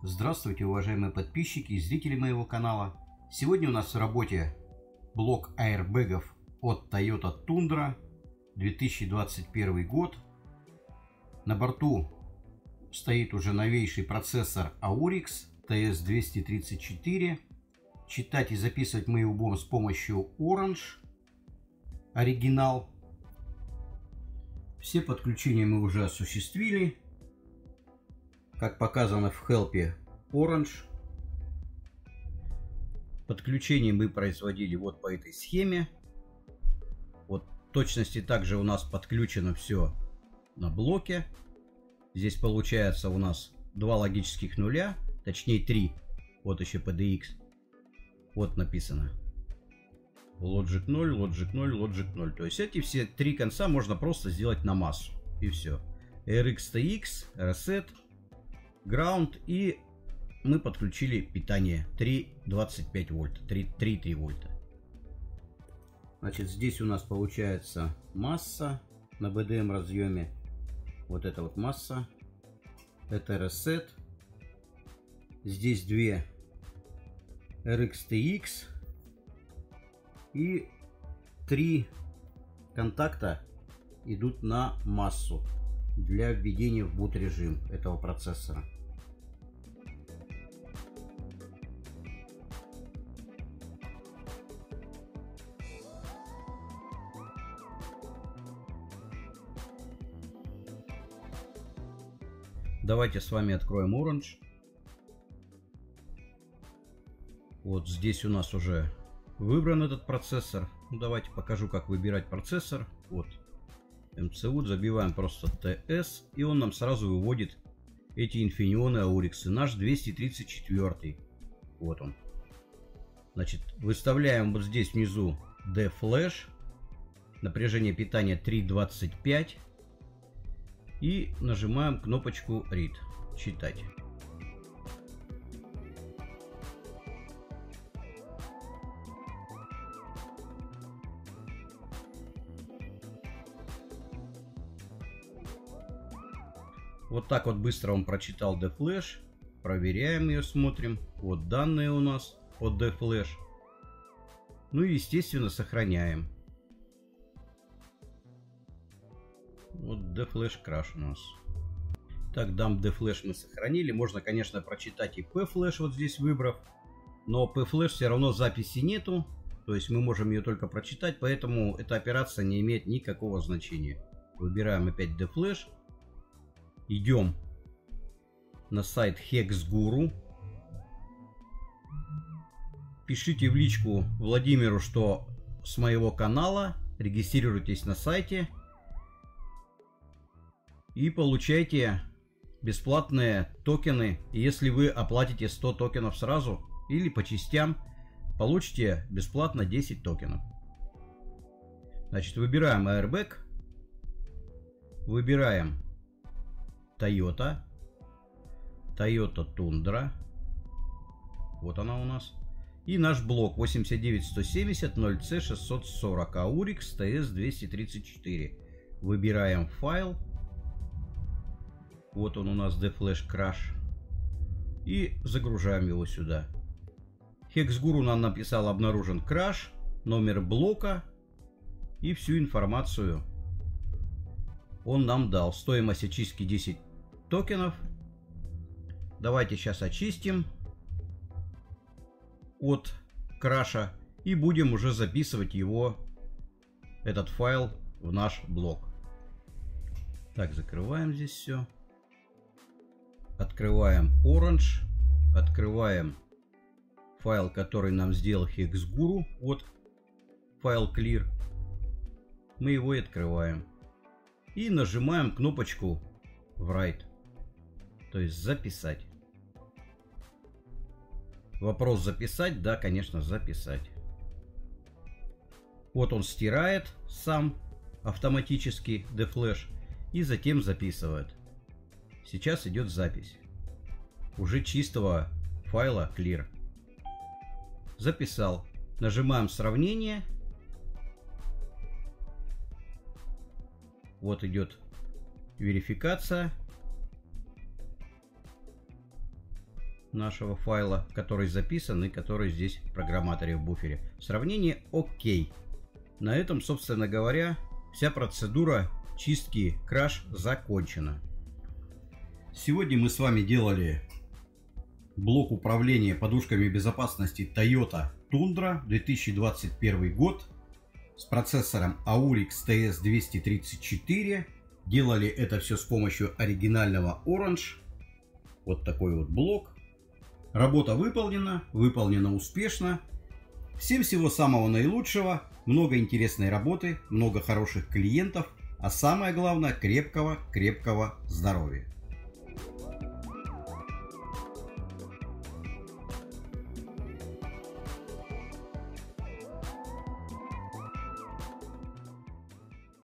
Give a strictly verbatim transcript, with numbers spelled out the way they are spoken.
Здравствуйте, уважаемые подписчики и зрители моего канала. Сегодня у нас в работе блок аэрбэгов от Toyota Tundra, две тысячи двадцать первый год. На борту стоит уже новейший процессор Aurix ти эс двести тридцать четыре. Читать и записывать мы его будем с помощью Orange оригинал. Все подключения мы уже осуществили, как показано в хелпе Orange. Подключение мы производили вот по этой схеме. Вот в точности также у нас подключено все на блоке. Здесь получается у нас два логических нуля, точнее три. Вот еще пи ди экс. Вот написано Logic ноль, Logic ноль, Logic ноль. То есть эти все три конца можно просто сделать на массу. И все. эр икс ти экс, Reset, Ground, и мы подключили питание три двадцать пять вольт, три три вольта. Значит, здесь у нас получается масса на би ди эм разъеме. Вот это вот масса. Это Reset. Здесь две эр икс ти экс. И три контакта идут на массу для введения в boot режим этого процессора. Давайте с вами откроем Orange. Вот здесь у нас уже выбран этот процессор. Ну, давайте покажу, как выбирать процессор. Вот эм си ю, забиваем просто ти эс, и он нам сразу выводит эти инфинионы Aurix. Наш двести тридцать четыре. Вот он. Значит, выставляем вот здесь внизу D-Flash. Напряжение питания три двадцать пять. И нажимаем кнопочку Read. Читать. Вот так вот быстро он прочитал D-Flash. Проверяем ее, смотрим. Вот данные у нас от D-Flash. Ну и естественно сохраняем. Вот D-Flash Crash у нас. Так, дам D-Flash мы сохранили. Можно, конечно, прочитать и P-Flash вот здесь выбрав. Но P-Flash все равно записи нету. То есть мы можем ее только прочитать. Поэтому эта операция не имеет никакого значения. Выбираем опять D-Flash. Идем на сайт HexGuru. Пишите в личку Владимиру, что с моего канала. Регистрируйтесь на сайте. И получайте бесплатные токены. Если вы оплатите сто токенов сразу или по частям, получите бесплатно десять токенов. Значит, выбираем Airbag. Выбираем Toyota. Toyota Tundra. Вот она у нас. И наш блок восемьдесят девять сто семьдесят ноль си шестьсот сорок Aurix ти эс двести тридцать четыре. Выбираем файл. Вот он у нас D-Flash Crash. И загружаем его сюда. HexGuru нам написал: обнаружен краш, номер блока и всю информацию он нам дал. Стоимость очистки десять токенов. Давайте сейчас очистим от краша и будем уже записывать его, этот файл, в наш блок. Так, закрываем здесь все. Открываем Orange. Открываем файл, который нам сделал HexGuru. Вот файл Clear. Мы его и открываем. И нажимаем кнопочку Write. То есть записать. Вопрос: записать? Да, конечно, записать. Вот он стирает сам автоматически D-Flash и затем записывает. Сейчас идет запись уже чистого файла Clear. Записал. Нажимаем сравнение. Вот идет верификация. нашего файла, который записан и который здесь в программаторе в буфере. Сравнение ОК. На этом, собственно говоря, вся процедура чистки краш закончена. Сегодня мы с вами делали блок управления подушками безопасности Toyota Tundra две тысячи двадцать первый год с процессором Aurix ти эс двести тридцать четыре. Делали это все с помощью оригинального Orange. Вот такой вот блок. Работа выполнена, выполнена успешно. Всем всего самого наилучшего, много интересной работы, много хороших клиентов, а самое главное крепкого-крепкого здоровья.